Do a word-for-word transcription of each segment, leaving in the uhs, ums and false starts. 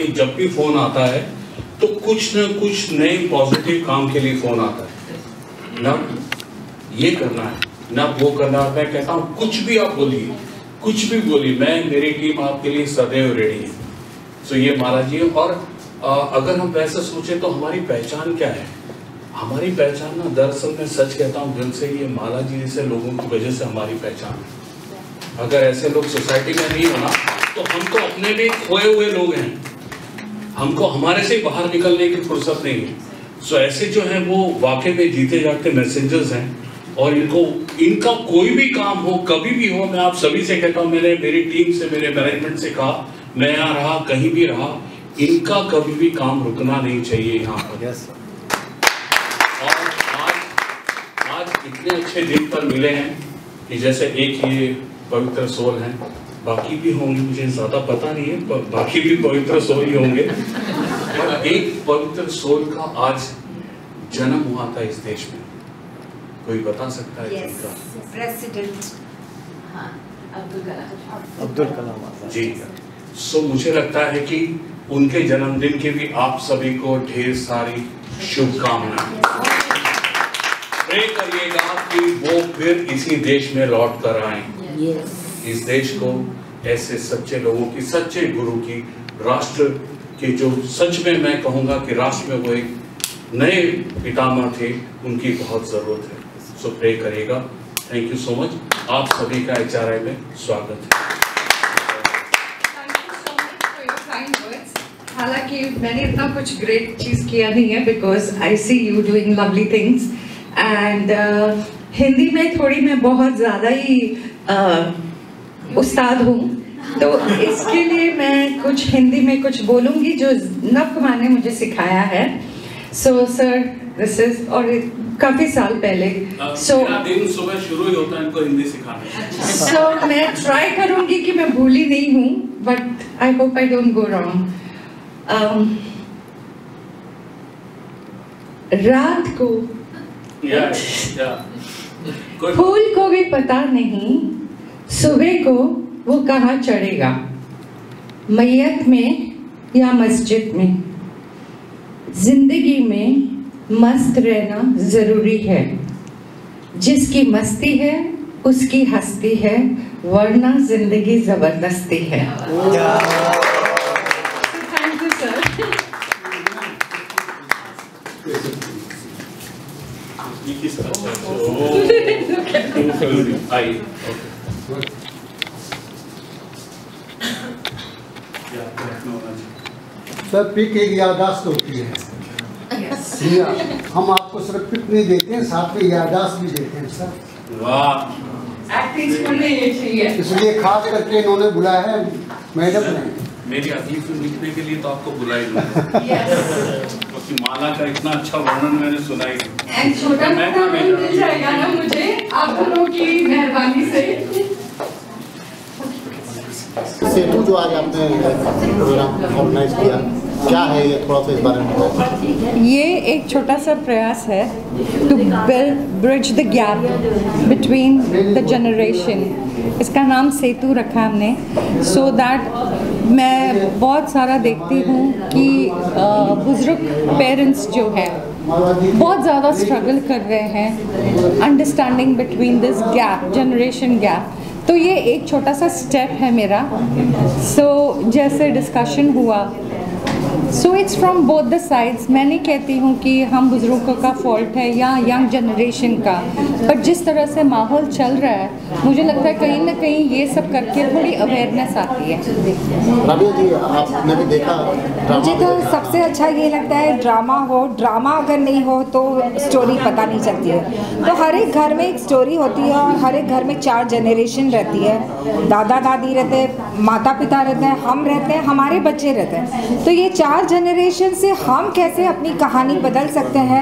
कि जब भी फोन आता है तो कुछ न कुछ नए पॉजिटिव काम के लिए फोन आता है। ना ये करना है ना वो करना है, मैं कहता हूँ कुछ भी आप बोलिए, कुछ भी बोलिए, मैं मेरी टीम आपके लिए सदैव रेडी है। सो ये महाराज जी। और आ, अगर हम वैसे सोचे तो हमारी पहचान क्या है? हमारी पहचान ना दरअसल मैं सच कहता हूँ दिल से, ये माला जी जैसे लोगों की वजह से हमारी पहचान है। अगर ऐसे लोग सोसाइटी में नहीं होना तो हम तो अपने भी खोए हुए लोग हैं, हमको हमारे से बाहर निकलने की फुर्सत नहीं है। सो ऐसे जो है वो वाकई में जीते जागते मैसेंजर्स हैं, और इनको इनका कोई भी काम हो कभी भी हो, मैं आप सभी से कहता हूँ, मैंने मेरी टीम से मेरे मैनेजमेंट से कहा, मैं यहाँ रहा कहीं भी रहा, इनका कभी भी काम रुकना नहीं चाहिए यहाँ पर। yes. और आज आज इतने अच्छे दिन पर मिले हैं कि जैसे एक ये पवित्र सोल हैं, बाकी भी होंगे, मुझे ज्यादा पता नहीं है, पर बाकी भी पवित्र सोल ही होंगे। और एक पवित्र सोल का आज जन्म हुआ था इस देश में, कोई बता सकता है? yes, president Abdul Kalam Abdul Kalam ji. So मुझे लगता है कि उनके जन्मदिन की भी आप सभी को ढेर सारी शुभकामनाएं। प्रे करिएगा कि वो फिर इसी देश में लौट कर आए। yes. इस देश को ऐसे सच्चे लोगों की, सच्चे गुरु की, राष्ट्र के जो सच में मैं कहूँगा कि राष्ट्र में वो एक नए पितामह थे, उनकी बहुत ज़रूरत है। सो प्रे करिएगा। Thank you so much. आप सभी का एच आर आई में स्वागत है। हालांकि मैंने इतना कुछ ग्रेट चीज़ किया नहीं है, because I see you doing lovely things, and Hindi में थोड़ी मैं बहुत ज़्यादा ही uh, उस्ताद हूँ, तो इसके लिए मैं कुछ हिंदी में कुछ बोलूँगी जो नव ने मुझे सिखाया है। सो सर दिस इज, और काफ़ी साल पहले, सो दिन सुबह शुरू ही होता है इनको हिंदी सिखाने। सो so, मैं ट्राई करूँगी कि मैं भूली नहीं हूँ, but I hope I don't go wrong. रात को yeah, yeah. फूल को भी पता नहीं सुबह को वो कहाँ चढ़ेगा, मैयत में या मस्जिद में। जिंदगी में मस्त रहना जरूरी है, जिसकी मस्ती है उसकी हस्ती है, वरना जिंदगी जबरदस्ती है। Thank you sir. Sir pick एक याददाश्त होती है। yes. हम आपको सिर्फ पिक नहीं देते हैं, साथ में याददाश्त भी देते हैं सर। वाह, एक्टिंग स्कूल में ये चाहिए, इसलिए खास करके इन्होंने बुलाया है मैडम ने। मेरी अगली फिल्म लिखने के लिए तो आपको बुलाई क्योंकि माला का इतना अच्छा वर्णन मैंने सुना ही। एंड छोटा मोटा रोल मिल जाएगा ना मुझे आप लोगों की मेहरबानी से। सेतु जो आज आपने प्रोग्राम ऑर्गेनाइज किया, क्या है ये, थोड़ा सा इस बारे में बताएं। ये एक छोटा सा प्रयास है to build bridge the gap between the generation. इसका नाम सेतु रखा हमने, सो so दैट मैं बहुत सारा देखती हूँ कि बुजुर्ग पेरेंट्स जो है बहुत ज़्यादा स्ट्रगल कर रहे हैं understanding between this gap, generation gap. तो ये एक छोटा सा स्टेप है मेरा। सो so, जैसे डिस्कशन हुआ, so it's from both the sides. मैं नहीं कहती हूँ कि हम बुज़ुर्गों का फॉल्ट है या यंग जनरेशन का, बट जिस तरह से माहौल चल रहा है मुझे लगता है कहीं ना कहीं ये सब करके थोड़ी अवेयरनेस आती है। राबिया जी, आपने भी देखा, मुझे तो सबसे अच्छा ये लगता है ड्रामा हो, ड्रामा अगर नहीं हो तो स्टोरी पता नहीं चलती है। तो हर एक घर में एक स्टोरी होती है और हर एक घर में चार जनरेशन रहती है, दादा दादी रहते हैं, माता पिता रहते हैं, हम रहते हैं, हमारे बच्चे रहते हैं। तो ये चार जनरेशन से हम कैसे अपनी कहानी बदल सकते हैं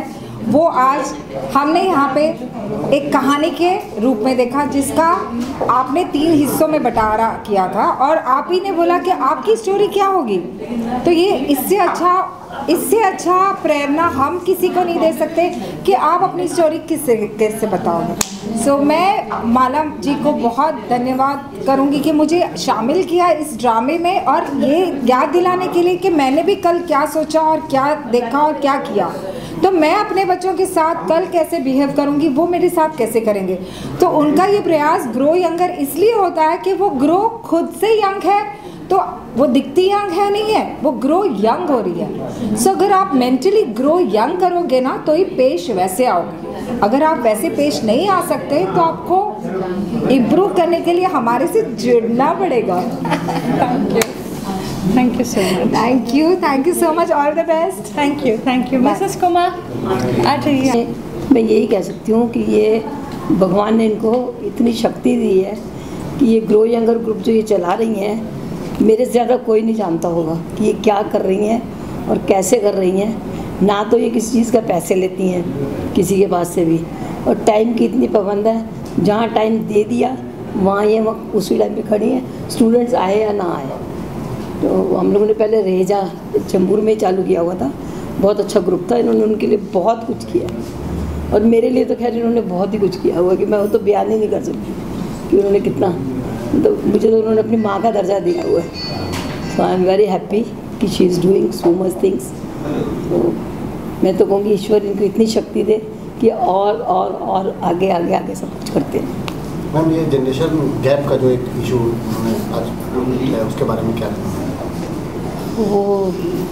वो आज हमने यहाँ पे एक कहानी के रूप में देखा, जिसका आपने तीन हिस्सों में बंटारा किया था और आप ही ने बोला कि आपकी स्टोरी क्या होगी। तो ये इससे अच्छा इससे अच्छा प्रेरणा हम किसी को नहीं दे सकते कि आप अपनी स्टोरी किससे कैसे बताओगे। सो so, मैं माला जी को बहुत धन्यवाद करूंगी कि मुझे शामिल किया इस ड्रामे में और ये याद दिलाने के लिए कि मैंने भी कल क्या सोचा और क्या देखा और क्या किया, तो मैं अपने बच्चों के साथ कल कैसे बिहेव करूंगी, वो मेरे साथ कैसे करेंगे। तो उनका ये प्रयास ग्रो यंगर इसलिए होता है कि वो ग्रो खुद से यंग है, तो वो दिखती यंग है नहीं है, वो ग्रो यंग हो रही है। सो so, अगर आप मेंटली ग्रो यंग करोगे ना तो ही पेश वैसे आओगे। अगर आप वैसे पेश नहीं आ सकते तो आपको इम्प्रूव करने के लिए हमारे से जुड़ना पड़ेगा। Thank you thank you so much thank you thank you so much, all the best. Thank you thank you Mrs Kumar आ जाइए। मैं यही कह सकती हूँ कि ये भगवान ने इनको इतनी शक्ति दी है कि ये ग्रो यंगर ग्रुप जो ये चला रही हैं, मेरे से ज़्यादा कोई नहीं जानता होगा कि ये क्या कर रही हैं और कैसे कर रही हैं। ना तो ये किसी चीज़ का पैसे लेती हैं किसी के पास से भी, और टाइम की इतनी पाबंद है, जहाँ टाइम दे दिया वहाँ ये वक्त उसी टाइम पे खड़ी हैं, स्टूडेंट्स आए या ना आए। तो हम लोगों ने पहले रेजा चंबूर में चालू किया हुआ था, बहुत अच्छा ग्रुप था, इन्होंने उनके लिए बहुत कुछ किया और मेरे लिए तो खैर इन्होंने बहुत ही कुछ किया हुआ कि मैं वो तो बयान ही नहीं कर सकती कि उन्होंने कितना, तो मुझे तो उन्होंने अपनी माँ का दर्जा दिया हुआ है। So I am very happy कि she is doing so much things. तो मैं तो कहूँगी ईश्वर इनको इतनी शक्ति दे कि और और और आगे आगे आगे सब कुछ करते हैं। मैम, ये जनरेशन गैप का जो एक इशू आज है उसके बारे में क्या कहना है? वो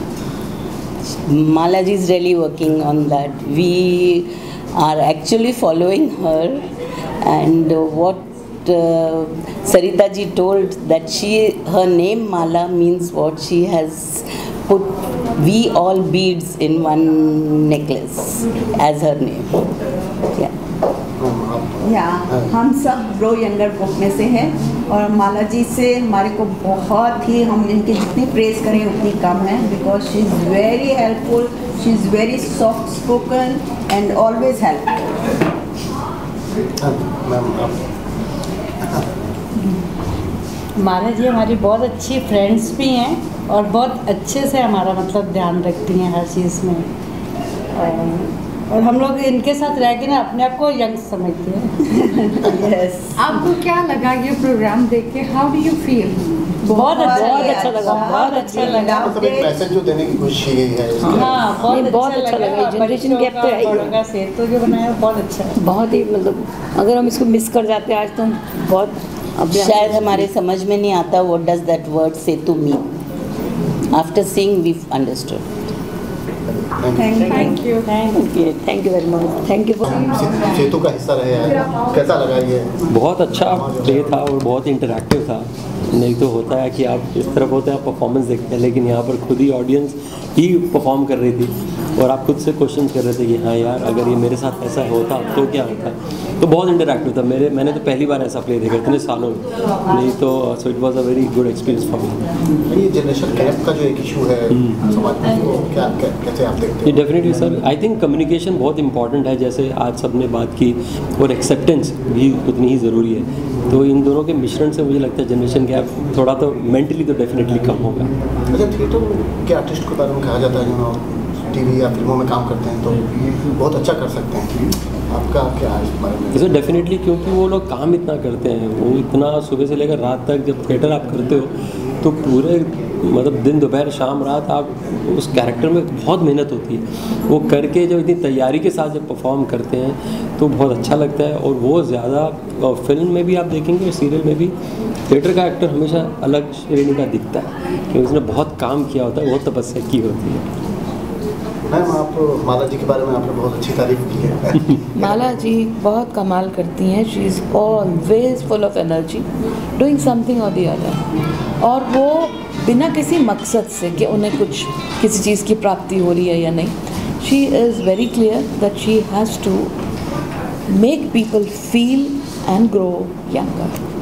Mala ji is really working on that. We are actually following her, and uh, what uh, Sarita ji told, that she her name Mala means what she has put we all beads in one necklace as her name. Yeah. या हम सब grow younger group में से हैं और माला जी से हमारे को बहुत ही, हम इनकी जितनी प्रेज करें उतनी कम है, because she is very helpful, she is very soft spoken and always help. Mala ji हमारी बहुत अच्छी फ्रेंड्स भी हैं और बहुत अच्छे से हमारा मतलब ध्यान रखती हैं हर चीज़ में, और और हम लोग इनके साथ रह के ना अपने आप को यंग समझते हैं। yes. आपको क्या लगा ये प्रोग्राम देख के? How do you feel? बहुत अच्छा बहुत अच्छा लगा बहुत अच्छा लगा। मतलब एक मैसेज जो देने की कोशिश की गई है। हाँ, बहुत बहुत अच्छा लगा। जनरेशन गैप तो है ही, तो जो बनाया बहुत अच्छा है, बहुत ही, मतलब अगर हम इसको मिस कर जाते हैं आज तो हम बहुत, अब शायद हमारे समझ में नहीं आता what does that word Setu mean. After seeing we understood. Thank you thank you thank you very much, thank you for Setu का हिस्सा रहे हैं, कैसा लगा ये? बहुत अच्छा डे था और बहुत इंटरैक्टिव था। नहीं तो होता है कि आप इस तरफ होते हैं, आप परफॉर्मेंस देखते हैं, लेकिन यहाँ पर खुद ही ऑडियंस ही परफॉर्म कर रही थी और आप खुद से क्वेश्चन कर रहे थे कि हाँ यार अगर ये मेरे साथ ऐसा होता तो क्या होता। तो बहुत इंटरैक्टिव था। मेरे मैंने तो पहली बार ऐसा प्ले देखा इतने सालों में, नहीं तो so it was a very good experience for me. ये जनरेशन गैप का जो एक इशू है समाज में, वो क्या कैसे आप देखते हैं? Definitely sir, I think communication बहुत इंपॉर्टेंट है, जैसे आज सब ने बात की, और एक्सेप्टेंस भी उतनी ही ज़रूरी है। तो इन दोनों के मिश्रण से मुझे लगता है जनरेशन गैप थोड़ा तो मेंटली तो डेफिनेटली कम होगा। अच्छा, थिएटर के आर्टिस्ट के बारे में कहा जाता है जो टीवी या फिल्मों में काम करते हैं तो बहुत अच्छा कर सकते हैं, आपका क्या है इस बारे में? सर डेफिनेटली, क्योंकि वो लोग काम इतना करते हैं, वो इतना सुबह से लेकर रात तक जब थिएटर आप करते हो तो पूरे मतलब दिन दोपहर शाम रात आप उस कैरेक्टर में बहुत मेहनत होती है। वो करके जब इतनी तैयारी के साथ जब परफॉर्म करते हैं तो बहुत अच्छा लगता है। और वो ज़्यादा फिल्म में भी आप देखेंगे और सीरियल में भी थिएटर का एक्टर हमेशा अलग श्रेणी का दिखता है क्योंकि उसने बहुत काम किया होता है, बहुत तपस्या की होती है। मैम, आप माला जी के बारे में आपने बहुत अच्छी तारीफ की है। माला जी बहुत कमाल करती हैं, she is always full of energy, doing something और द अदर, और वो बिना किसी मकसद से कि उन्हें कुछ किसी चीज़ की प्राप्ति हो रही है या नहीं, she is very clear that she has to make people feel and grow younger.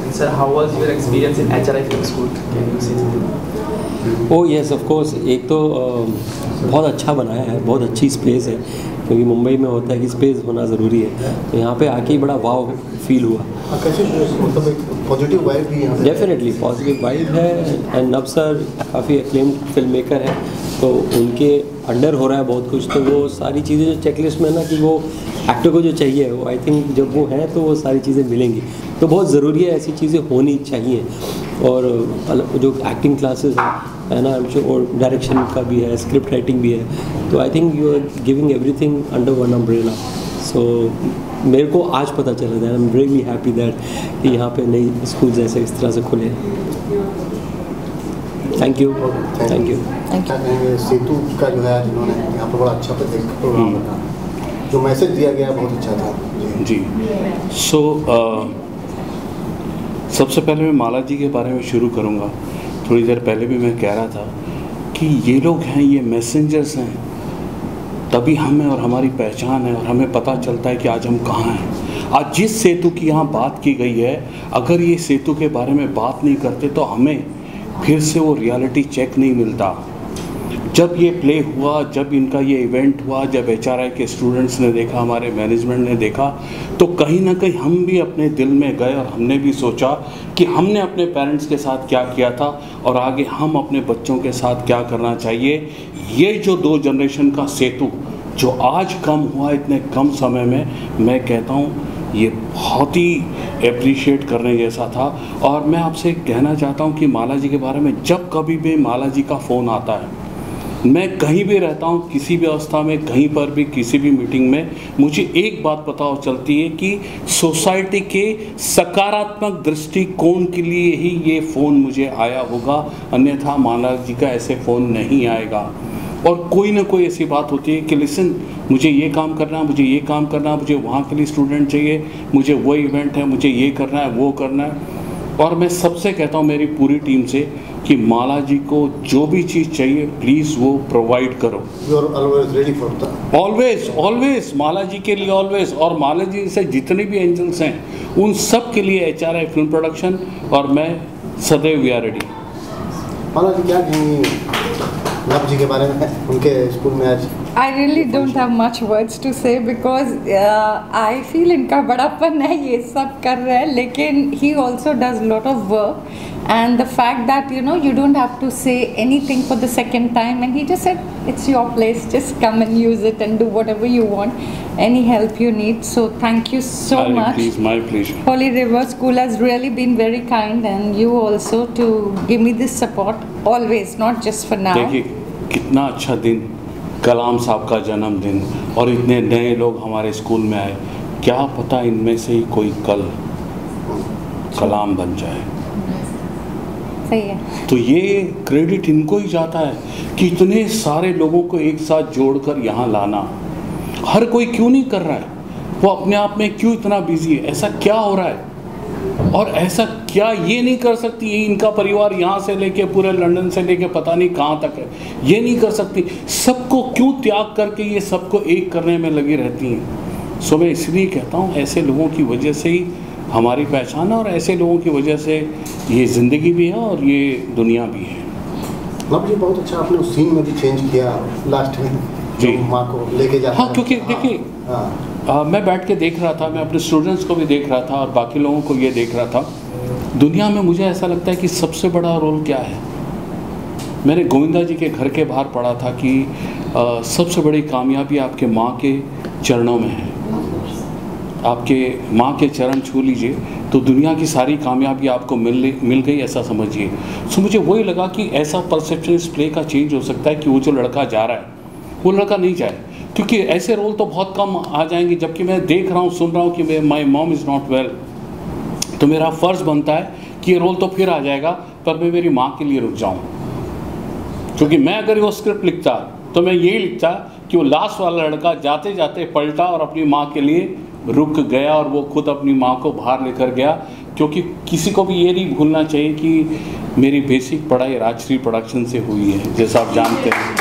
sir, how was your experience in H R I Film School? Can you say something? Oh yes of course, एक तो अ, बहुत अच्छा बनाया है, बहुत अच्छी space है, क्योंकि मुंबई में होता है कि स्पेस होना ज़रूरी है, तो यहाँ पे आके ही बड़ा वाव फील हुआ। कैसे मतलब एक पॉजिटिव वाइब भी यहाँ डेफिनेटली पॉजिटिव वाइब है, एंड नब सर काफ़ी एक्लेम्ड फिल्म मेकर है, तो उनके अंडर हो रहा है बहुत कुछ, तो वो सारी चीज़ें जो चेकलिस्ट में ना कि वो एक्टर को जो चाहिए वो आई थिंक जब वो हैं तो वो सारी चीज़ें मिलेंगी, तो बहुत ज़रूरी है, ऐसी चीज़ें होनी चाहिए। और अल- जो एक्टिंग क्लासेस हैं है ना, और डायरेक्शन का भी है, स्क्रिप्ट राइटिंग भी है, तो I think you are giving everything under one umbrella. So मेरे को आज पता चला था, I am really happy that कि यहाँ पे नई स्कूल्स ऐसे इस तरह से खुले। थैंक यू थैंक यू क्या कहेंगे सेतु का जो है जिन्होंने यहाँ पर बड़ा अच्छा प्रोग्राम रखा, जो मैसेज दिया गया बहुत अच्छा था जी। सो so, सबसे पहले मैं माला जी के बारे में शुरू करूँगा। थोड़ी देर पहले भी मैं कह रहा था कि ये लोग हैं, ये मैसेंजर्स हैं, तभी हमें और हमारी पहचान है और हमें पता चलता है कि आज हम कहाँ हैं। आज जिस सेतु की यहाँ बात की गई है, अगर ये सेतु के बारे में बात नहीं करते तो हमें फिर से वो रियलिटी चेक नहीं मिलता। जब ये प्ले हुआ, जब इनका ये इवेंट हुआ, जब एच आर आई के स्टूडेंट्स ने देखा, हमारे मैनेजमेंट ने देखा, तो कहीं ना कहीं हम भी अपने दिल में गए और हमने भी सोचा कि हमने अपने पेरेंट्स के साथ क्या किया था और आगे हम अपने बच्चों के साथ क्या करना चाहिए। ये जो दो जनरेशन का सेतु जो आज कम हुआ इतने कम समय में, मैं कहता हूँ ये बहुत ही अप्रिशिएट करने जैसा था। और मैं आपसे कहना चाहता हूँ कि माला जी के बारे में जब कभी भी माला जी का फ़ोन आता है, मैं कहीं भी रहता हूँ, किसी भी अवस्था में, कहीं पर भी, किसी भी मीटिंग में, मुझे एक बात पता चलती है कि सोसाइटी के सकारात्मक दृष्टिकोण के लिए ही ये फ़ोन मुझे आया होगा, अन्यथा माला जी का ऐसे फ़ोन नहीं आएगा। और कोई ना कोई ऐसी बात होती है कि लिसन, मुझे ये काम करना है, मुझे ये काम करना है, मुझे वहाँ के लिए स्टूडेंट चाहिए, मुझे वो इवेंट है, मुझे ये करना है, वो करना है। और मैं सबसे कहता हूँ मेरी पूरी टीम से कि माला जी को जो भी चीज़ चाहिए प्लीज़ वो प्रोवाइड करो। You are always ready for that. Always always Mala ji के लिए ऑलवेज। और माला जी से जितने भी एंजल्स हैं उन सब के लिए H R I film production और मैं सदैव we are ready. Mala ji क्या कहेंगी नब जी के बारे में, उनके स्कूल में आज? I really don't have much words to say because uh, I feel इनका बड़ापन है, ये सब कर रहे हैं, लेकिन he also does lot of work, and the fact that you know you don't have to say anything for the second time, and he just said it's your place, just come and use it and do whatever you want, any help you need. So thank you so Sorry, much. please, my pleasure. Holy River School has really been very kind, and you also to give me this support always, not just for now. देखिए कितना अच्छा दिन, कलाम साहब का जन्मदिन, और इतने नए लोग हमारे स्कूल में आए। क्या पता इनमें से ही कोई कल कलाम बन जाए। सही है। तो ये क्रेडिट इनको ही जाता है कि इतने सारे लोगों को एक साथ जोड़कर यहाँ लाना। हर कोई क्यों नहीं कर रहा है, वो अपने आप में क्यों इतना बिजी है, ऐसा क्या हो रहा है? और ऐसा क्या ये नहीं कर सकती, ये इनका परिवार यहाँ से लेके पूरे लंदन से लेके पता नहीं कहाँ तक है, ये नहीं कर सकती? सबको क्यों त्याग करके ये सबको एक करने में लगी रहती हैं? सो मैं इसलिए कहता हूँ ऐसे लोगों की वजह से ही हमारी पहचान है, और ऐसे लोगों की वजह से ये ज़िंदगी भी है और ये दुनिया भी है। नब जी बहुत अच्छा आपने उस सीन में भी चेंज किया लास्ट में जी, माँ को लेके जाता हाँ, क्योंकि देखिए आ, मैं बैठ के देख रहा था, मैं अपने स्टूडेंट्स को भी देख रहा था और बाकी लोगों को ये देख रहा था। दुनिया में मुझे ऐसा लगता है कि सबसे बड़ा रोल क्या है। मैंने गोविंदा जी के घर के बाहर पढ़ा था कि आ, सबसे बड़ी कामयाबी आपके माँ के चरणों में है। आपके माँ के चरण छू लीजिए तो दुनिया की सारी कामयाबी आपको मिल मिल गई, ऐसा समझिए। सो मुझे वही लगा कि ऐसा परसेप्शन इस प्ले का चेंज हो सकता है कि वो जो लड़का जा रहा है वो लड़का नहीं जाए, क्योंकि ऐसे रोल तो बहुत कम आ जाएंगे। जबकि मैं देख रहा हूँ, सुन रहा हूँ कि my mom is not well, तो मेरा फ़र्ज़ बनता है कि ये रोल तो फिर आ जाएगा, पर मैं मेरी माँ के लिए रुक जाऊँ। क्योंकि मैं अगर वो स्क्रिप्ट लिखता तो मैं यही लिखता कि वो लास्ट वाला लड़का जाते जाते पलटा और अपनी माँ के लिए रुक गया, और वो खुद अपनी माँ को बाहर लेकर गया। क्योंकि किसी को भी ये नहीं भूलना चाहिए कि मेरी बेसिक पढ़ाई राजश्री प्रोडक्शन से हुई है, जैसा आप जानते हैं।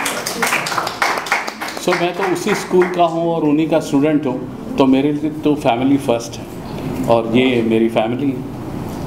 सो so, मैं तो उसी स्कूल का हूँ और उन्हीं का स्टूडेंट हूँ, तो मेरे लिए तो फैमिली फर्स्ट है, और ये मेरी फैमिली है।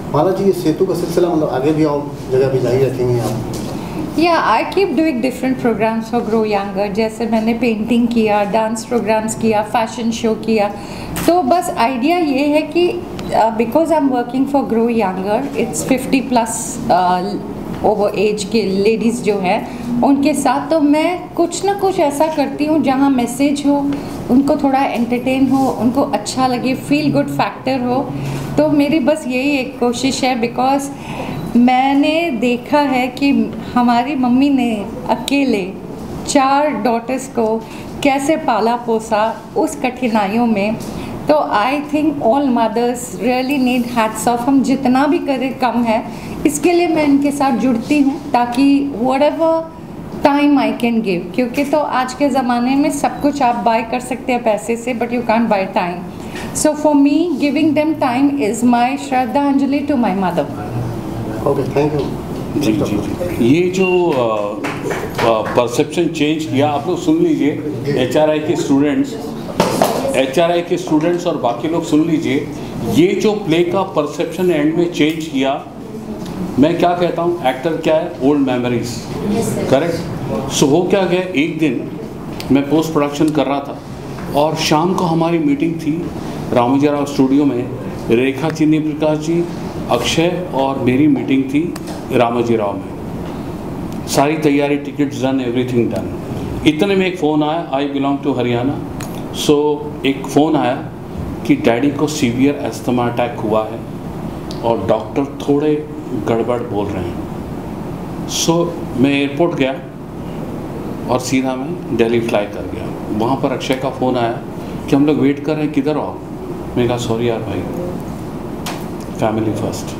माला जी, ये सेतु का सिलसिला मतलब आगे भी और जगह भी जारी रखेंगे आप? या I keep doing different programmes for grow younger. जैसे मैंने पेंटिंग किया, डांस प्रोग्राम्स किया, फैशन शो किया। तो बस आइडिया ये है कि because I am working for grow younger, it's fifty plus over age के लेडीज़ जो है उनके साथ, तो मैं कुछ ना कुछ ऐसा करती हूँ जहाँ मैसेज हो, उनको थोड़ा एंटरटेन हो, उनको अच्छा लगे, फील गुड फैक्टर हो। तो मेरी बस यही एक कोशिश है, बिकॉज मैंने देखा है कि हमारी मम्मी ने अकेले चार डॉटर्स को कैसे पाला पोसा उस कठिनाइयों में। तो I think all mothers really need hats off. हम जितना भी करें कम है, इसके लिए मैं इनके साथ जुड़ती हूँ ताकि whatever time I can give, क्योंकि तो आज के ज़माने में सब कुछ आप बाय कर सकते हैं पैसे से, but you can't buy time. So for me giving them time is my श्रद्धांजलि to my mother. Okay, thank you. जी जी जी ये जो परसेप्शन चेंज किया, आप लोग सुन लीजिए, एच आर आई के स्टूडेंट्स एच आर आई के स्टूडेंट्स और बाकी लोग सुन लीजिए, ये जो प्ले का परसेप्शन एंड में चेंज किया, मैं क्या कहता हूँ, एक्टर क्या है, ओल्ड मेमोरीज, करेक्ट। सो हो क्या गया, एक दिन मैं पोस्ट प्रोडक्शन कर रहा था और शाम को हमारी मीटिंग थी रामोजी राव स्टूडियो में। रेखा चीनी प्रकाश जी, अक्षय और मेरी मीटिंग थी रामोजी राव में। सारी तैयारी, टिकट्स डन, एवरीथिंग डन। इतने में एक फ़ोन आया, आई बिलोंग टू हरियाणा। सो एक फ़ोन आया कि डैडी को सीवियर एस्थमा अटैक हुआ है और डॉक्टर थोड़े गड़बड़ बोल रहे हैं। सो मैं एयरपोर्ट गया और सीधा मैं दिल्ली फ्लाई कर गया। वहाँ पर अक्षय का फ़ोन आया कि हम लोग वेट कर रहे हैं, किधर हो आप? मैंने कहा सॉरी यार भाई, फैमिली फर्स्ट।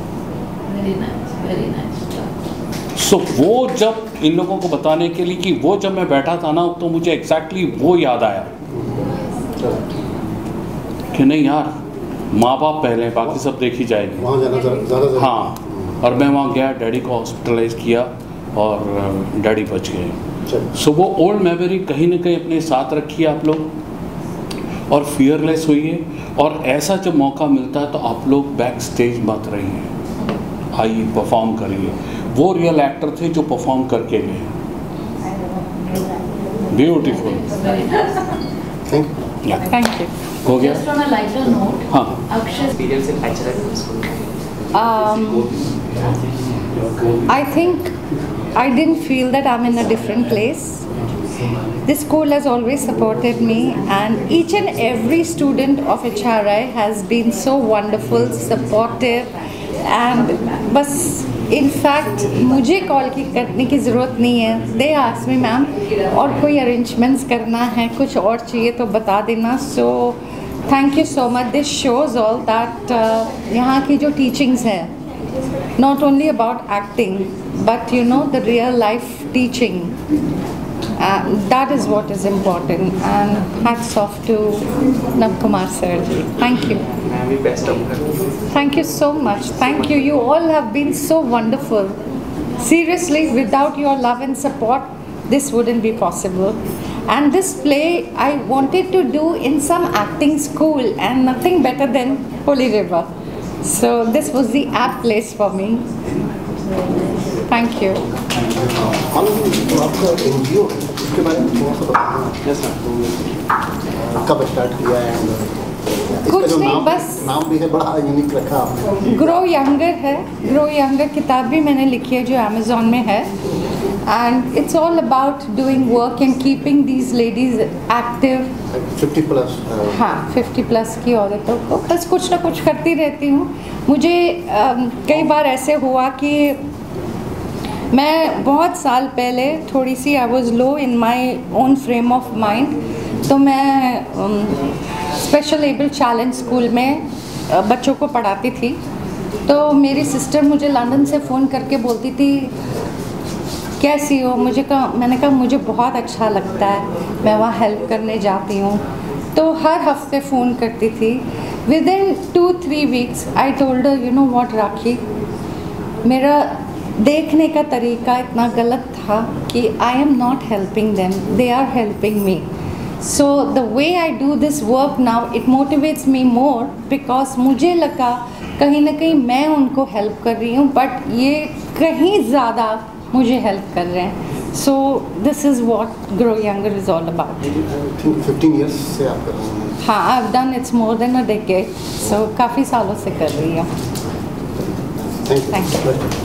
सो वो जब इन लोगों को बताने के लिए कि वो जब मैं बैठा था ना, तो मुझे एग्जैक्टली exactly वो याद आया कि नहीं यार, माँ बाप पहले, बाकी सब देखी जाएगी। वहाँ जाना ज़्यादा। हाँ, और मैं वहाँ गया, डैडी को हॉस्पिटलाइज किया और डैडी बच गए। सो वो ओल्ड मेमोरी कहीं ना कहीं अपने साथ रखिए आप लोग और फियरलेस होइए। और ऐसा जब मौका मिलता है तो आप लोग बैक स्टेज मत रहिए, आइए परफॉर्म करिए। वो रियल एक्टर थे जो परफॉर्म करके गए। Beautiful, thank you, thank you. हो गया। Just on a lighter note, हाँ, Akshay Experience in H R I school. Um, I think I didn't feel that I'm in a different place. This school has always supported me, and each and every student of H R I has been so wonderful, supportive, and बस in fact मुझे call की करने की ज़रूरत नहीं है। They ask me, ma'am और कोई arrangements करना है, कुछ और चाहिए तो बता देना। So thank you so much. This shows all that uh, यहाँ की जो teachings है, not only about acting, but you know the real life teaching. Uh, that is what is important, and hats off to Navkumar sir. Thank you. Ma'am, best of luck. Thank you so much. Thank you. You all have been so wonderful. Seriously, without your love and support, this wouldn't be possible. And this play I wanted to do in some acting school, and nothing better than Holy River. So this was the apt place for me. Thank you. आपका N G O उसके बारे में थोड़ा सा बताना। कब start किया है? कुछ जो नहीं, नाम, बस नाम भी है बड़ा यूनिक रखा आपने। ग्रो यंगर है। ग्रो यंगर किताब भी मैंने लिखी है जो अमेज़ॉन में है, and it's all about doing work and keeping these ladies active. Fifty plus. हाँ, फिफ्टी प्लस की औरतों को बस कुछ ना कुछ करती रहती हूँ। मुझे um, कई बार ऐसे हुआ कि मैं बहुत साल पहले थोड़ी सी I was low in my own frame of mind, तो मैं स्पेशल एबल चैलेंज स्कूल में uh, बच्चों को पढ़ाती थी। तो मेरी सिस्टर मुझे लंदन से फ़ोन करके बोलती थी कैसी हो। मुझे कहा मैंने कहा मुझे बहुत अच्छा लगता है, मैं वहाँ हेल्प करने जाती हूँ। तो हर हफ्ते फ़ोन करती थी। With in two three weeks I told her, you know what Rakhi, मेरा देखने का तरीका इतना गलत था कि I am not helping them, they are helping me. So the way I do this work now, it motivates me more, because मुझे लगा कहीं ना कहीं मैं उनको हेल्प कर रही हूँ, बट ये कहीं ज़्यादा मुझे हेल्प कर रहे हैं. So this is what grow younger is all about. Fifteen years से आप कर रहे हैं? हाँ, I have done it's more than a decade, so काफ़ी सालों से कर रही हूँ. Thank you.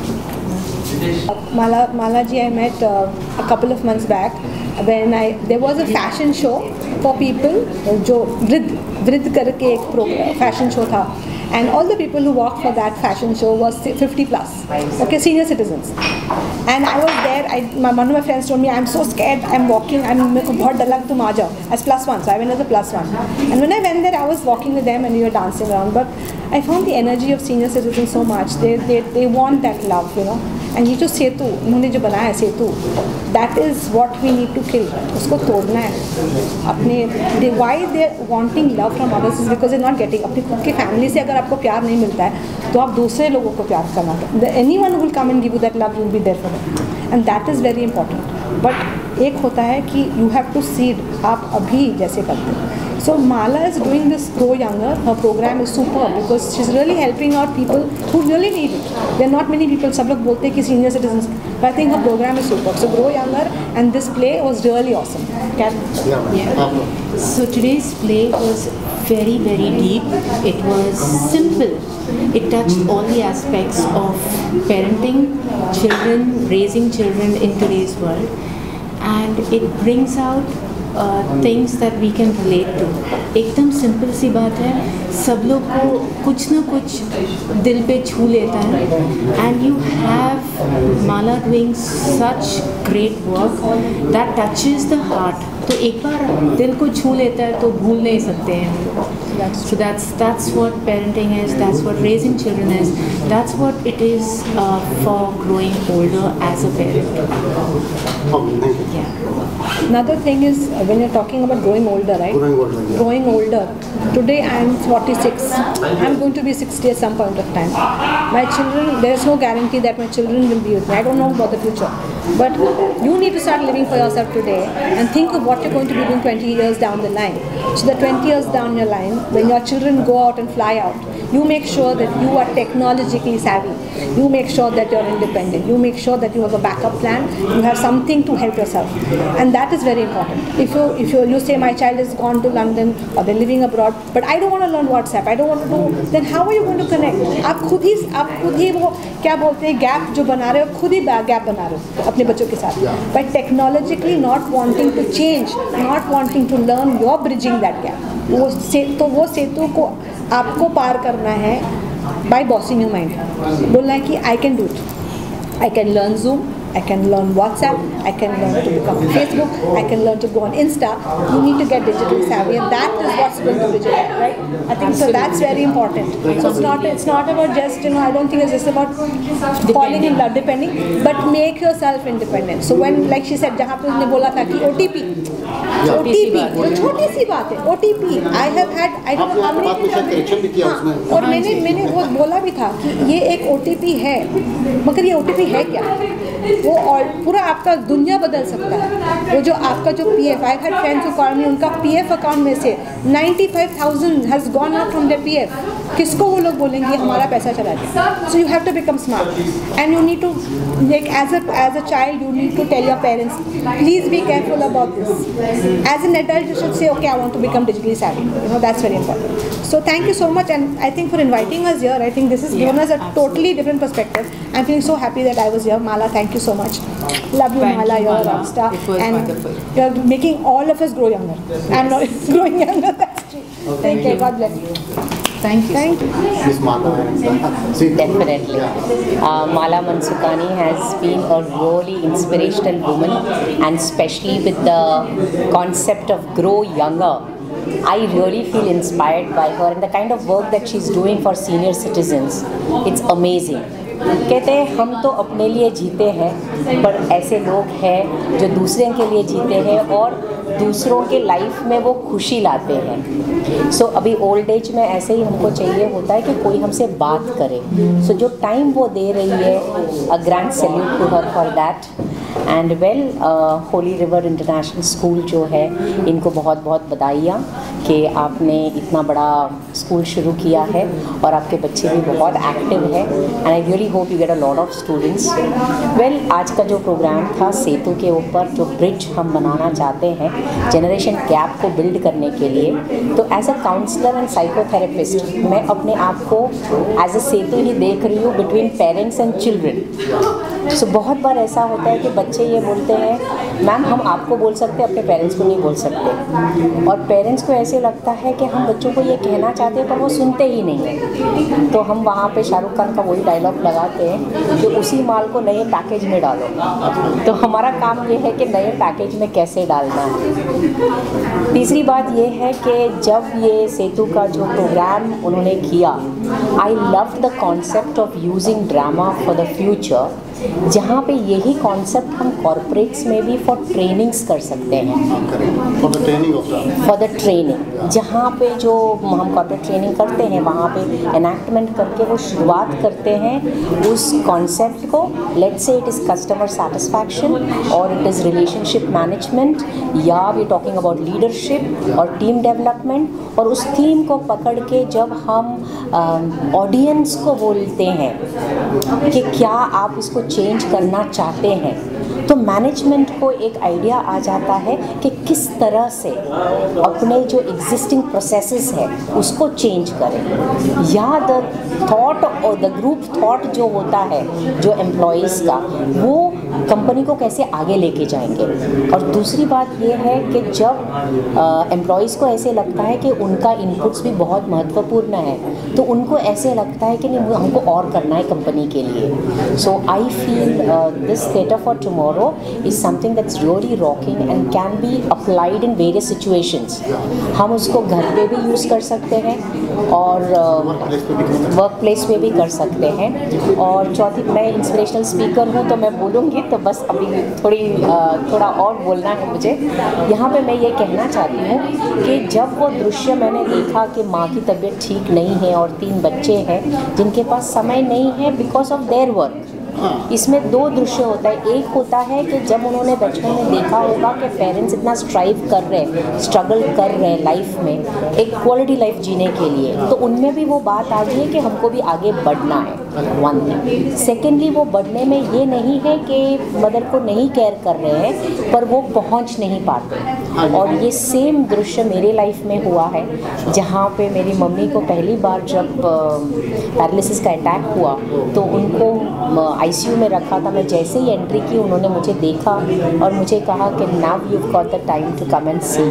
Mala, Mala ji, I met uh, a couple of months back when I there was a fashion show for people. जो वृद्ध वृद्ध करके एक प्रोग्राम fashion show था, and all the people who walked for that fashion show was fifty plus, okay, senior citizens. And I was there. I my one of my friends told me, I'm so scared. I'm walking. I'm मेरे को बहुत डर लगा, तुम आ जाओ as plus one. So I went as a plus one. And when I went there, I was walking with them and we were dancing around. But I found the energy of senior citizens so much. They they they want that love, you know. And ये जो सेतु उन्होंने जो बनाया है सेतु, that is what we need to kill. उसको तोड़ना है. अपने they why they wanting love from others is because they not getting. अपनी खुद की फैमिली से अगर आपको प्यार नहीं मिलता है तो आप दूसरे लोगों को प्यार करना. Anyone will come and give you that love, you will be there for them, and that is very important. But एक होता है कि यू हैव टू सीड, आप अभी जैसे करते हैं. So Mala is doing this Grow Younger. Her program is super because she's really helping out people who really need it. There are not many people. सब लोग बोलते हैं कि senior citizens. But I think her program is super. So Grow Younger and this play was really awesome. Can yeah. So today's play was very very deep. It was simple. It touched all the aspects of parenting children, raising children in today's world, and it brings out things that we can relate to. एकदम simple सी बात है, सब लोग को कुछ ना कुछ दिल पे छू लेता है. And you have Mala doing such great work that touches the heart. तो एक बार दिल को छू लेता है तो भूल नहीं सकते हैं. So that's that's what parenting is. That's what raising children is. That's what it is uh, for growing older as a parent. Yeah. Another thing is uh, when you're talking about growing older, right? Growing older. Yeah. Growing older. Today I'm forty-six. I'm going to be sixty at some point of time. My children, there is no guarantee that my children will be with me. I don't know about the future. But you need to start living for yourself today and think of what you're going to be doing twenty years down the line. So that twenty years down your line, when your children go out and fly out, you make sure that you are technologically savvy. You make sure that you're independent. You make sure that you have a backup plan. You have something to help yourself, and that is very important. If you if you you say my child has gone to London or they're living abroad, but I don't want to learn WhatsApp, I don't want to do, then how are you going to connect? आप खुद ही आप खुद ही वो क्या बोलते हैं gap जो बना रहे हो, खुद ही गैप बना रहे हो अपने बच्चों के साथ. But technologically not wanting to change, not wanting to learn, you're bridging that gap. वो से तो वो सेतु को आपको पार करना है by bossing your mind. बोलना है कि I can do it. I can learn Zoom. I can learn WhatsApp. I can learn to become on Facebook. I can learn to go on Insta. You need to get digitally savvy, and that is what's going to bridge it, right? I think so. That's very important. So it's not it's not about just you know I don't think it's just about falling in love, depending, but make yourself independent. So when like she said, जहाँ पे उसने बोला था कि O T P, O T P, वो छोटी सी बात है. O T P. I have had I don't know how many. और मैंने मैंने वो बोला भी था कि ये एक O T P है, मगर ये O T P है क्या? वो और पूरा आपका दुनिया बदल सकता है. वो जो आपका जो P F, I had friends who called me, उनका पी एफ अकाउंट में से ninety five thousand has gone out from there P F. किसको वो लोग बोलेंगे हमारा पैसा चला गया? So you have to become smart and you need to like as a as a child you need to tell your parents please be careful about this. As an adult you should say okay I want to become digitally savvy. You know that's very important. So thank you so much, and I think for inviting us here. I think this has given us a totally different perspective. I'm feeling so happy that I was here. Mala, thank you so much. Love you, Thank Mala. you, You're a Mala. rock star, It was and wonderful. you're making all of us grow younger. I'm not growing younger. That's true. Okay. Thank you. God bless you. Thank you. Thank you. Miss Mala. Definitely. Uh, Mala Mansukani has been a really inspirational woman, and especially with the concept of grow younger. I really feel inspired by her and the kind of work that she's doing for senior citizens. It's amazing. कहते हैं हम तो अपने लिए जीते हैं, पर ऐसे लोग हैं जो दूसरे के लिए जीते हैं और दूसरों के लाइफ में वो खुशी लाते हैं. सो so, अभी ओल्ड एज में ऐसे ही हमको चाहिए होता है कि कोई हमसे बात करे. सो so, जो टाइम वो दे रही है, a grand salute to her for that. And well Holy River International School जो है, इनको बहुत बहुत बधाइयाँ कि आपने इतना बड़ा स्कूल शुरू किया है और आपके बच्चे भी बहुत एक्टिव है and I really hope you get a lot of students. Well, आज का जो प्रोग्राम था सेतु के ऊपर, जो ब्रिज हम बनाना चाहते हैं जनरेशन गैप को बिल्ड करने के लिए, तो as a counsellor and psychotherapist मैं अपने आप को एज अ सेतु ही देख रही हूँ between parents and children. So बहुत बार ऐसा होता है कि बच्चे ये बोलते हैं मैम हम आपको बोल सकते हैं, अपने पेरेंट्स को नहीं बोल सकते, और पेरेंट्स को ऐसे लगता है कि हम बच्चों को ये कहना चाहते हैं पर वो सुनते ही नहीं। तो हम वहाँ पे शाहरुख खान का वही डायलॉग लगाते हैं कि उसी माल को नए पैकेज में डालो। तो हमारा काम ये है कि नए पैकेज में कैसे डालना है। तीसरी बात ये है कि जब ये सेतु का जो प्रोग्राम उन्होंने किया, I love the concept of using drama for the future, जहाँ पे यही कॉन्सेप्ट हम कॉर्पोरेट्स में भी फॉर ट्रेनिंग्स कर सकते हैं, for the training of for the training, जहाँ पे जो हम कॉर्पोरेट ट्रेनिंग करते हैं वहाँ पे एनैक्टमेंट करके वो शुरुआत करते हैं उस कॉन्सेप्ट को। Let's say it is customer satisfaction और इट इज़ रिलेशनशिप मैनेजमेंट या वी टॉकिंग अबाउट लीडरशिप और टीम डेवलपमेंट, और उस थीम को पकड़ के जब हम ऑडियंस को बोलते हैं कि क्या आप इसको चेंज करना चाहते हैं, तो मैनेजमेंट को एक आइडिया आ जाता है कि किस तरह से अपने जो एग्जिस्टिंग प्रोसेसेस है उसको चेंज करें, या द थॉट और द ग्रुप थॉट जो होता है जो एम्प्लॉयज़ का, वो कंपनी को कैसे आगे लेके जाएंगे। और दूसरी बात ये है कि जब एम्प्लॉयज़ को ऐसे लगता है कि उनका इनपुट्स भी बहुत महत्वपूर्ण है, तो उनको ऐसे लगता है कि नहीं हमको और करना है कंपनी के लिए। So I feel this theatre for tomorrow is something that's really rocking and can be applied in various situations। हम उसको घर पे भी यूज़ कर सकते हैं और वर्क प्लेस पे भी कर सकते हैं। और चौथी, मैं इंस्पिरेशनल स्पीकर हूँ तो मैं बोलूँगी, तो बस अभी थोड़ी uh, थोड़ा और बोलना है मुझे। यहाँ पे मैं ये कहना चाहती हूँ कि जब वो दृश्य मैंने देखा कि माँ की तबीयत ठीक नहीं है और तीन बच्चे हैं जिनके पास समय नहीं है बिकॉज ऑफ देयर वर्क, इसमें दो दृश्य होता है। एक होता है कि जब उन्होंने बचपन में देखा होगा कि पेरेंट्स इतना स्ट्राइव कर रहे हैं, स्ट्रगल कर रहे हैं लाइफ में एक क्वालिटी लाइफ जीने के लिए, तो उनमें भी वो बात आ गई है कि हमको भी आगे बढ़ना है, वन थिंग। सेकेंडली, वो बढ़ने में ये नहीं है कि मदर को नहीं केयर कर रहे हैं पर वो पहुंच नहीं पाते। और ये सेम दृश्य मेरे लाइफ में हुआ है, जहाँ पे मेरी मम्मी को पहली बार जब पैरालिसिस का अटैक हुआ तो उनको आईसीयू में रखा था। मैं जैसे ही एंट्री की उन्होंने मुझे देखा और मुझे कहा कि now you got the time to come and see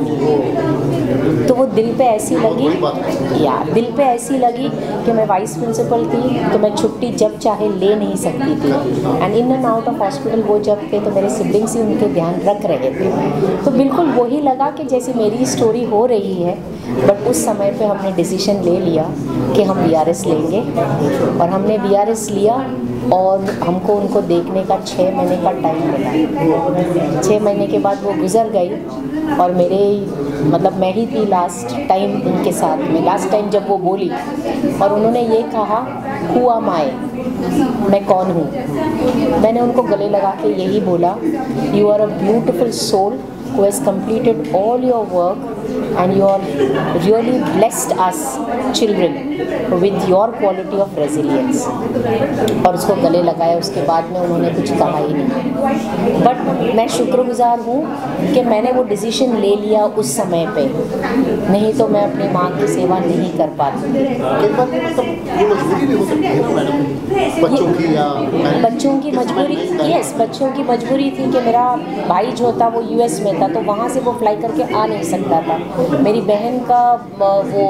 me. तो वो दिल पे ऐसी लगी, या दिल पे ऐसी लगी कि मैं वाइस प्रिंसिपल थी तो मैं छुट्टी जब चाहे ले नहीं सकती थी, and in and out of hospital वो जब थे तो मेरे सिबलिंग्स ही उनके ध्यान रख रहे थे। तो बिल्कुल वही लगा कि जैसे मेरी स्टोरी हो रही है, बट उस समय पे हमने डिसीजन ले लिया कि हम वी आर एस लेंगे, और हमने वी आर एस लिया और हमको उनको देखने का छः महीने का टाइम मिला। छः महीने के बाद वो गुज़र गई और मेरे मतलब मैं ही थी लास्ट टाइम उनके साथ में। लास्ट टाइम जब वो बोली और उन्होंने ये कहा हु एम आई, मैं कौन हूँ, मैंने उनको गले लगा के यही बोला you are a beautiful soul who has completed all your work and you are really blessed us children with your quality of resilience। और उसको गले लगाया, उसके बाद में उन्होंने कुछ कहा ही नहीं। बट मैं शुक्रगुजार हूँ कि मैंने वो डिसीजन ले लिया उस समय पे, नहीं तो मैं अपनी माँ की सेवा नहीं कर पाती। बच्चों की या बच्चों की मजबूरी, यस बच्चों की मजबूरी थी कि मेरा भाई जो था वो यूएस में था तो वहाँ से वो फ्लाई करके आ नहीं सकता था। मेरी बहन का वो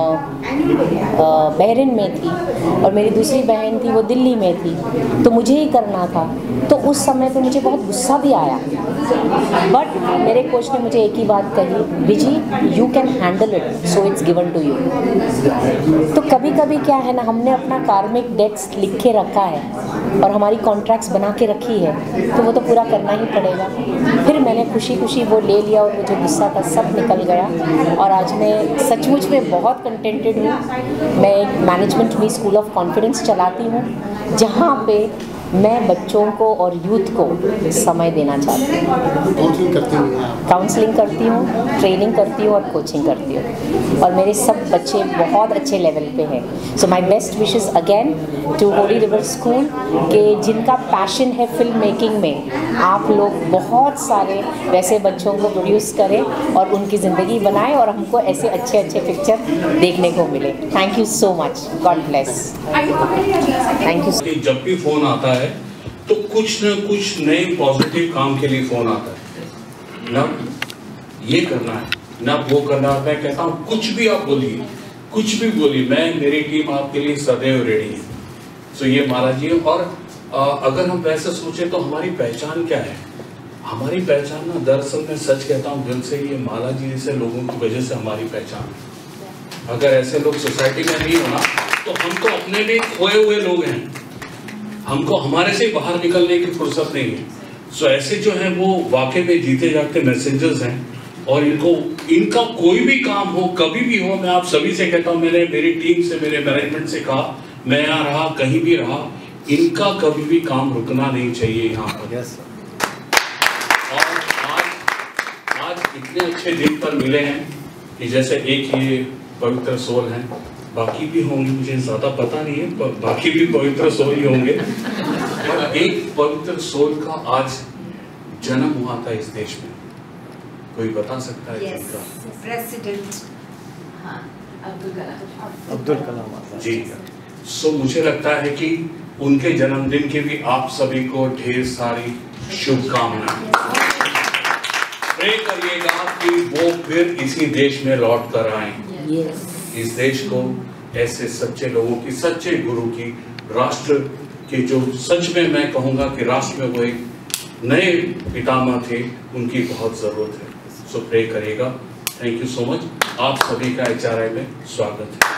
बहरीन में थी और मेरी दूसरी बहन थी वो दिल्ली में थी, तो मुझे ही करना था। तो उस समय पे मुझे बहुत गुस्सा भी आया, बट मेरे कोच ने मुझे एक ही बात कही, Viji you can handle it so it's given to you. तो कभी कभी क्या है ना, हमने अपना कार्मिक डेट्स लिख के रखा है और हमारी कॉन्ट्रैक्ट्स बना के रखी है तो वो तो पूरा करना ही पड़ेगा। फिर मैंने खुशी खुशी वो ले लिया और मुझे गुस्सा का सब निकल गया और आज मैं सचमुच में बहुत कंटेंटेड हूँ। मैं मैनेजमेंट में स्कूल ऑफ कॉन्फिडेंस चलाती हूँ जहाँ पे मैं बच्चों को और यूथ को समय देना चाहती हूँ। काउंसलिंग करती हूँ काउंसलिंग करती हूँ, ट्रेनिंग करती हूँ और कोचिंग करती हूँ, और मेरे सब बच्चे बहुत अच्छे लेवल पे हैं। So my best wishes again to Holy River School के जिनका पैशन है फिल्म मेकिंग में, आप लोग बहुत सारे वैसे बच्चों को प्रोड्यूस करें और उनकी ज़िंदगी बनाएं और हमको ऐसे अच्छे अच्छे पिक्चर देखने को मिले। Thank you so much, God bless. Thank you. जब भी फोन आता है तो कुछ न कुछ नए पॉजिटिव काम के लिए फोन आता है, ना ये करना है ना वो करना है। मैं कहता हूँ कुछ भी आप बोलिए, कुछ भी बोलिए, मैं मेरी टीम आपके लिए सदैव रेडी है। सो ये माला जी, और आ, अगर हम वैसे सोचे तो हमारी पहचान क्या है? हमारी पहचान ना, दरअसल मैं सच कहता हूँ दिल से, ये माला जी जैसे लोगों की वजह से हमारी पहचान है। अगर ऐसे लोग सोसाइटी में नहीं होना तो हम तो अपने लिए खोए हुए लोग हैं, हमको हमारे से बाहर निकलने की फुर्सत नहीं है। सो ऐसे जो हैं वो वाकई में जीते जागते मैसेंजर्स हैं, और इनको इनका कोई भी काम हो, कभी भी हो, मैं आप सभी से कहता हूँ, मैंने मेरी टीम से, मेरे मैनेजमेंट से कहा, मैं यहाँ रहा, कहीं भी रहा, इनका कभी भी काम रुकना नहीं चाहिए यहाँ पर। yes, और आज आज इतने अच्छे दिन पर मिले हैं कि जैसे एक ये पवित्र सोल हैं, बाकी भी होंगे, मुझे ज़्यादा पता नहीं है, पर बाकी भी पवित्र सोल ही होंगे, और एक पवित्र सोल का आज जन्म हुआ था इस देश में। कोई बता सकता है? yes, president Abdul Kalam Abdul Kalam ji. So मुझे लगता है कि उनके जन्मदिन के भी आप सभी को ढेर सारी शुभकामनाएं। प्रे करिएगा कि वो फिर इसी देश में लौट कर आए, yes. इस देश को ऐसे सच्चे लोगों की, सच्चे गुरु की, राष्ट्र के जो सच में मैं कहूँगा कि राष्ट्र में वो एक नए पितामह थे, उनकी बहुत ज़रूरत है। सो प्रे करिएगा। Thank you so much. आप सभी का एच आर आई में स्वागत है।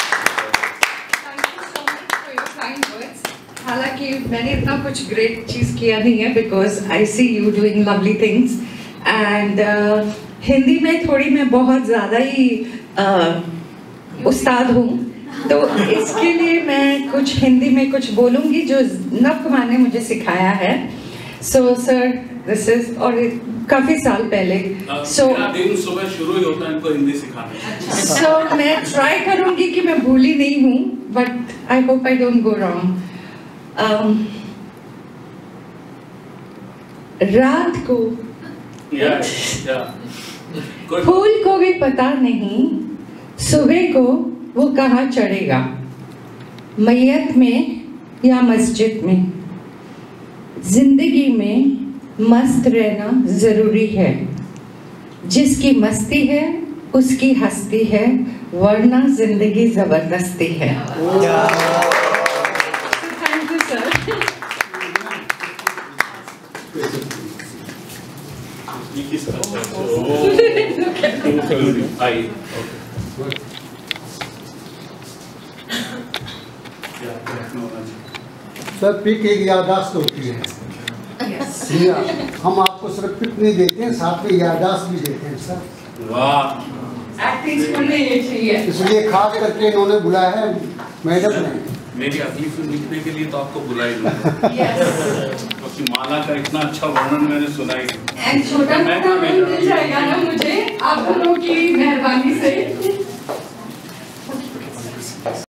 हालांकि मैंने इतना कुछ ग्रेट चीज़ किया नहीं है, because I see you doing lovely things, and Hindi में थोड़ी मैं बहुत ज़्यादा ही uh, उस्ताद हूँ, तो इसके लिए मैं कुछ हिंदी में कुछ बोलूँगी जो नवकुमार ने मुझे सिखाया है। सो सर दिस इज, और काफ़ी साल पहले, सो दिन सुबह शुरू ही होता है इनको हिंदी सिखाने। सो मैं ट्राई करूँगी कि मैं भूली नहीं हूँ, but I hope I don't go wrong. रात को yeah, yeah. फूल को भी पता नहीं सुबह को वो कहाँ चढ़ेगा, मैयत में या मस्जिद में। जिंदगी में मस्त रहना जरूरी है, जिसकी मस्ती है उसकी हस्ती है, वरना जिंदगी जबरदस्ती है। Thank you sir. Sir pick एक याददाश्त होती है। yes. हम आपको सिर्फ पिक नहीं देते हैं, साथ में याददाश्त भी देते हैं सर। वाह, एक्टिंग स्कूल में ये चाहिए, इसलिए खास करके इन्होंने बुलाया है मैडम ने। मेरी अगली फिल्म लिखने के लिए तो आपको बुलाई क्योंकि माला का इतना अच्छा वर्णन मैंने सुना ही। एंड छोटा मोटा मिल जाएगा ना मुझे आप लोगों की मेहरबानी से।